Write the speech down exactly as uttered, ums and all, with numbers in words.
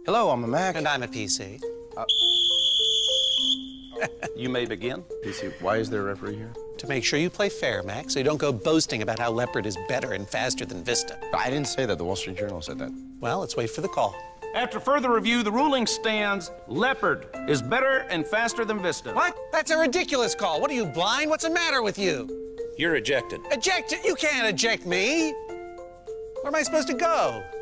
Hello, I'm a Mac. And I'm a P C. Uh, You may begin. P C, why is there a referee here? To make sure you play fair, Mac, so you don't go boasting about how Leopard is better and faster than Vista. I didn't say that. The Wall Street Journal said that. Well, let's wait for the call. After further review, the ruling stands Leopard is better and faster than Vista. What? That's a ridiculous call. What are you, blind? What's the matter with you? You're ejected. Eject? You can't eject me. Where am I supposed to go?